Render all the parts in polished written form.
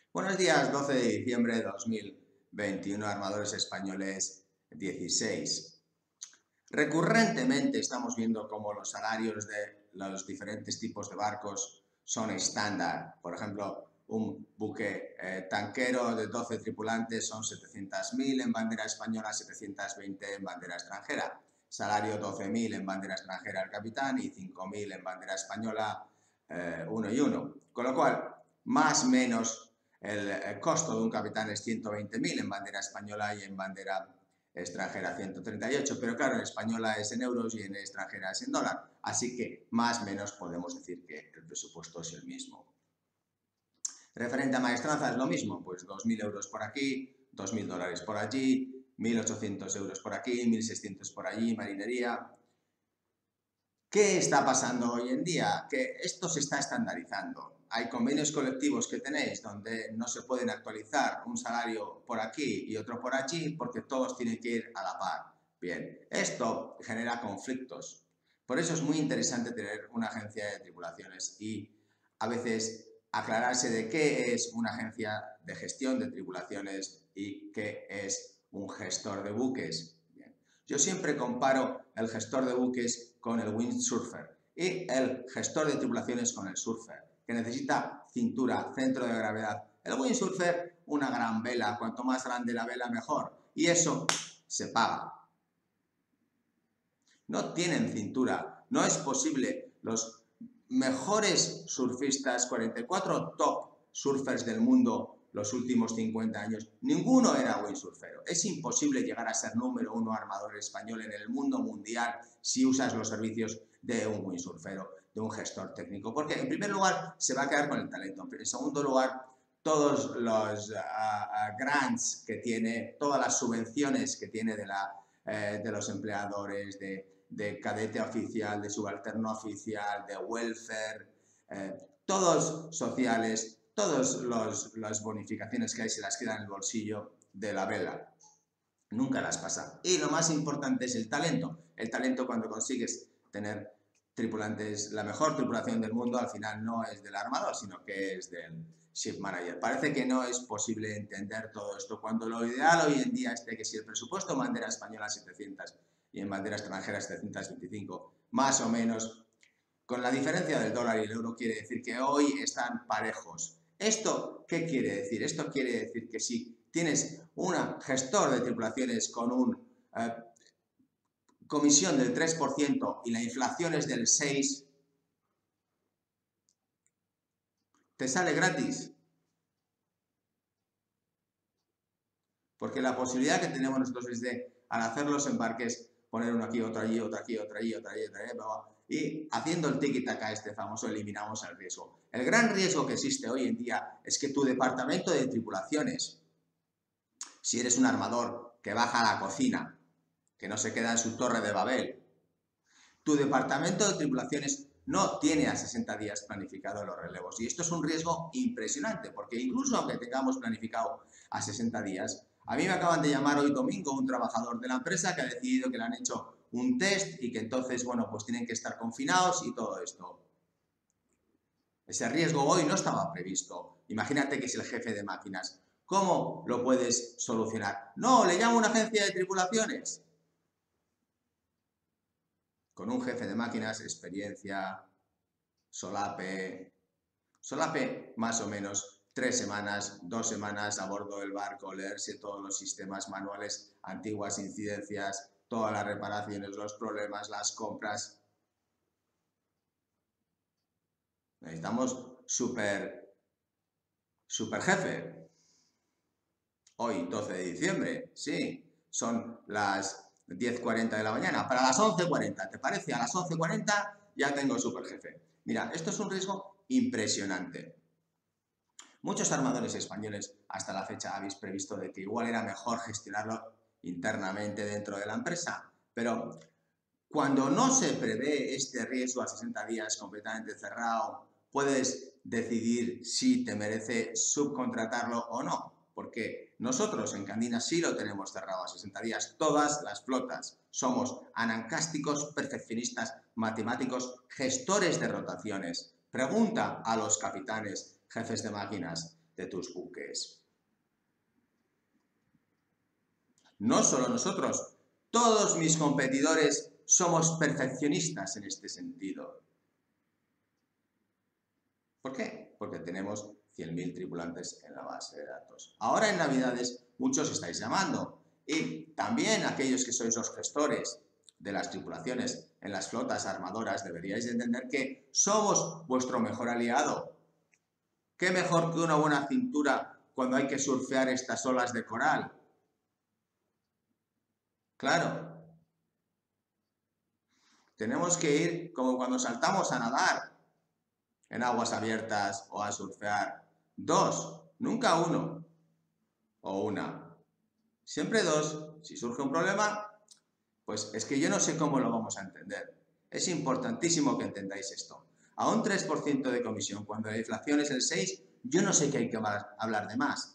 Buenos días, 12 de diciembre de 2021, Armadores Españoles 16. Recurrentemente estamos viendo cómo los salarios de los diferentes tipos de barcos son estándar. Por ejemplo, un buque tanquero de 12 tripulantes son 700.000 en bandera española, 720 en bandera extranjera. Salario 12.000 en bandera extranjera al capitán y 5.000 en bandera española, uno y uno. Con lo cual, más o menos, el costo de un capitán es 120.000 en bandera española y en bandera extranjera 138, pero claro, en española es en euros y en extranjera es en dólar, así que más o menos podemos decir que el presupuesto es el mismo. Referente a maestranza es lo mismo, pues 2.000 euros por aquí, 2.000 dólares por allí, 1.800 euros por aquí, 1.600 por allí, marinería. ¿Qué está pasando hoy en día? Que esto se está estandarizando. Hay convenios colectivos que tenéis donde no se pueden actualizar un salario por aquí y otro por allí porque todos tienen que ir a la par. Bien, esto genera conflictos. Por eso es muy interesante tener una agencia de tripulaciones y a veces aclararse de qué es una agencia de gestión de tripulaciones y qué es un gestor de buques. Bien. Yo siempre comparo el gestor de buques con el windsurfer y el gestor de tripulaciones con el surfer, que necesita cintura, centro de gravedad. El windsurfer, una gran vela, cuanto más grande la vela mejor, y eso se paga. No tienen cintura, no es posible. Los mejores surfistas, 44 top surfers del mundo los últimos 50 años, ninguno era windsurfero. Es imposible llegar a ser número uno armador español en el mundo mundial si usas los servicios de un windsurfero, de un gestor técnico, porque en primer lugar se va a quedar con el talento, en segundo lugar todos los grants que tiene, todas las subvenciones que tiene de los empleadores, de cadete oficial, de subalterno oficial, de welfare, todos sociales, todas las bonificaciones que hay se las queda en el bolsillo de la vela. Nunca las pasa. Y lo más importante es el talento. El talento cuando consigues tener tripulantes, la mejor tripulación del mundo al final no es del armador, sino que es del ship manager. Parece que no es posible entender todo esto, cuando lo ideal hoy en día es que si el presupuesto en bandera española 700 y en bandera extranjera 725, más o menos, con la diferencia del dólar y el euro quiere decir que hoy están parejos. ¿Esto qué quiere decir? Esto quiere decir que si tienes un gestor de tripulaciones con una comisión del 3% y la inflación es del 6%, te sale gratis. Porque la posibilidad que tenemos nosotros es de, al hacer los embarques, poner uno aquí, otro allí, otro aquí, otro allí, otro allí, otro allí, y haciendo el tiki-taka este famoso, eliminamos el riesgo. El gran riesgo que existe hoy en día es que tu departamento de tripulaciones, si eres un armador que baja a la cocina, que no se queda en su torre de Babel, tu departamento de tripulaciones no tiene a 60 días planificado los relevos. Y esto es un riesgo impresionante, porque incluso aunque tengamos planificado a 60 días, a mí me acaban de llamar hoy domingo un trabajador de la empresa que ha decidido que le han hecho un test y que entonces, bueno, pues tienen que estar confinados y todo esto. Ese riesgo hoy no estaba previsto. Imagínate que es el jefe de máquinas. ¿Cómo lo puedes solucionar? No, le llamo a una agencia de tripulaciones. Con un jefe de máquinas, experiencia, solape más o menos 3 semanas, 2 semanas a bordo del barco, leerse todos los sistemas manuales, antiguas incidencias, todas las reparaciones, los problemas, las compras. Necesitamos super jefe. Hoy, 12 de diciembre, sí, son las 10:40 de la mañana. Para las 11:40, ¿te parece? A las 11:40 ya tengo super jefe. Mira, esto es un riesgo impresionante. Muchos armadores españoles hasta la fecha habéis previsto de que igual era mejor gestionarlo internamente dentro de la empresa, pero cuando no se prevé este riesgo a 60 días completamente cerrado, puedes decidir si te merece subcontratarlo o no, porque nosotros en Candina sí lo tenemos cerrado a 60 días, todas las flotas. Somos anancásticos, perfeccionistas, matemáticos, gestores de rotaciones. Pregunta a los capitanes, jefes de máquinas. de tus buques. No solo nosotros, todos mis competidores somos perfeccionistas en este sentido. ¿Por qué? Porque tenemos 100.000 tripulantes en la base de datos. Ahora en Navidades muchos estáis llamando y también aquellos que sois los gestores de las tripulaciones en las flotas armadoras deberíais entender que somos vuestro mejor aliado. ¿Qué mejor que una buena cintura cuando hay que surfear estas olas de coral? Claro. Tenemos que ir como cuando saltamos a nadar en aguas abiertas o a surfear. 2, nunca 1 o 1. Siempre 2. Si surge un problema, pues es que yo no sé cómo lo vamos a entender. Es importantísimo que entendáis esto. A un 3% de comisión, cuando la inflación es el 6%, yo no sé qué hay que hablar de más.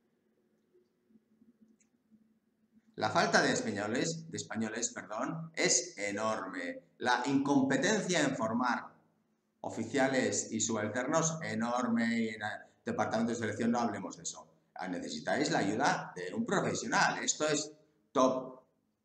La falta de españoles, es enorme. La incompetencia en formar oficiales y subalternos, enorme. Y en el departamento de selección no hablemos de eso. Necesitáis la ayuda de un profesional. Esto es top.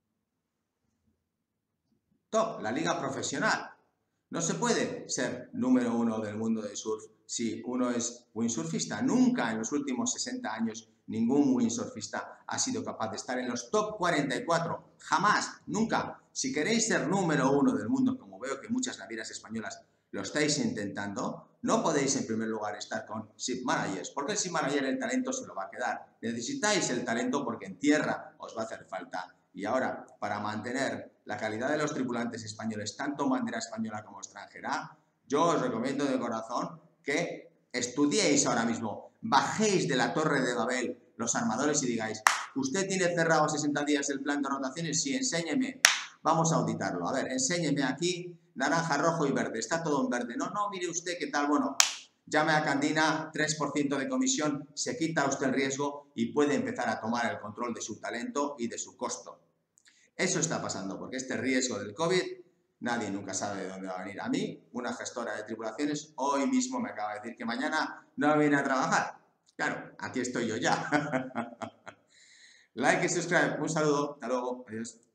Top, la liga profesional. No se puede ser número 1 del mundo del surf si uno es windsurfista. Nunca en los últimos 60 años ningún windsurfista ha sido capaz de estar en los top 44. Jamás, nunca. Si queréis ser número 1 del mundo, como veo que muchas navieras españolas lo estáis intentando, no podéis en primer lugar estar con ship managers, porque el ship manager el talento se lo va a quedar. Necesitáis el talento porque en tierra os va a hacer falta. Y ahora, para mantener la calidad de los tripulantes españoles, tanto bandera española como extranjera, yo os recomiendo de corazón que estudiéis ahora mismo, bajéis de la Torre de Babel los armadores y digáis, ¿usted tiene cerrado 60 días el plan de rotaciones? Sí, enséñeme, vamos a auditarlo. A ver, enséñeme aquí, naranja, rojo y verde, está todo en verde. No, mire usted qué tal, bueno, llame a Candina, 3% de comisión, se quita usted el riesgo y puede empezar a tomar el control de su talento y de su costo. Eso está pasando porque este riesgo del COVID, nadie nunca sabe de dónde va a venir. A mí, una gestora de tripulaciones, hoy mismo me acaba de decir que mañana no viene a trabajar. Claro, aquí estoy yo ya. Like y subscribe. Un saludo. Hasta luego. Adiós.